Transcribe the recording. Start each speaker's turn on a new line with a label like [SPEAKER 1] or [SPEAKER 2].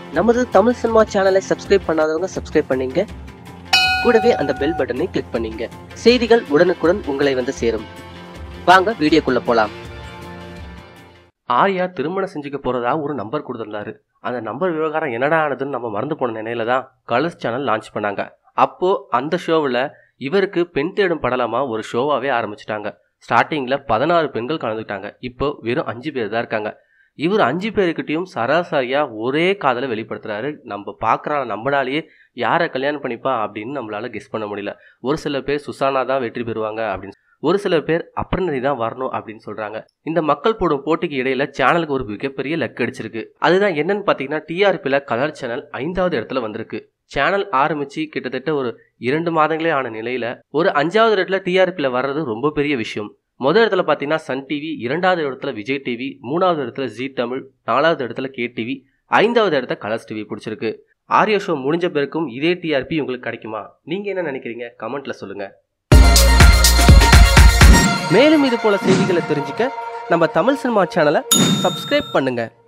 [SPEAKER 1] நமது தமிழ் சினிமா சேனலை சப்ஸ்கிரைப் பண்ணாதவங்க சப்ஸ்கிரைப் பண்ணீங்க. கூடவே அந்த பெல் பட்டனை கிளிக் பண்ணீங்க. செய்திகள் உடனுக்குடன் உங்களை வந்து சேரும். வாங்க வீடியோக்குள்ள போலாம். ஆர்யா திருமணம் செஞ்சுக்க போறதா ஒரு நம்பர் கொடுத்திருந்தாரு. அந்த நம்பர் விவகாரம் என்னடா ஆனதுன்னு நம்ம மறந்து போன நிலையில தான் கலர்ஸ் சேனல் லான்ச் பண்ணாங்க. அப்போ அந்த ஷோவில் இவருக்கு பெண் தேடும் படலமா ஒரு ஷோவாவே ஆரம்பிச்சிட்டாங்க. ஸ்டார்டிங்ல 16 பெண்கள் கலந்துக்கிட்டாங்க. இப்போ வெறும் 5 பேர் தான் இருக்காங்க. இவர் 5 பேருக்கிட்டையும் சராசரியா ஒரே காதலை வெளிப்படுத்துறாரு. நம்ம பார்க்குற நம்மளாலேயே யாரை கல்யாணம் பண்ணிப்பா அப்படின்னு நம்மளால கெஸ் பண்ண முடியல. ஒரு சில பேர் சுசானா தான் வெற்றி பெறுவாங்க அப்படின்னு, ஒரு சில பேர் அப்ரநதி தான் வரணும் அப்படின்னு சொல்றாங்க. இந்த மக்கள் போடும் போட்டிக்கு இடையில சேனலுக்கு ஒரு மிகப்பெரிய லக் அடிச்சிருக்கு. அதுதான் என்னன்னு பாத்தீங்கன்னா, டிஆர்பில கலர் சேனல் 5வது இடத்துல வந்திருக்கு. சேனல் ஆரம்பிச்சு கிட்டத்தட்ட ஒரு 2 மாதங்களே ஆன நிலையில ஒரு 5வது இடத்துல டிஆர்பில வர்றது ரொம்ப பெரிய விஷயம். முதல் இடத்துல பாத்தீங்கன்னா சன் டிவி, 2வது இடத்துல விஜய் டிவி, 3வது இடத்துல ஜி தமிழ், 4வது இடத்துல கே டிவி, 5வது இடத்துல கலர்ஸ் டிவி பிடிச்சிருக்கு. ஆர்யா ஷோ முடிஞ்ச பிறகும் இதே டிஆர்பி உங்களுக்கு கிடைக்குமா? நீங்க என்ன நினைக்கிறீங்க? கமெண்ட்ல சொல்லுங்க. மேலும் இது போல செய்திகளை தெரிஞ்சுக்க நம்ம தமிழ் சினிமா சேனலை சப்ஸ்கிரைப் பண்ணுங்க.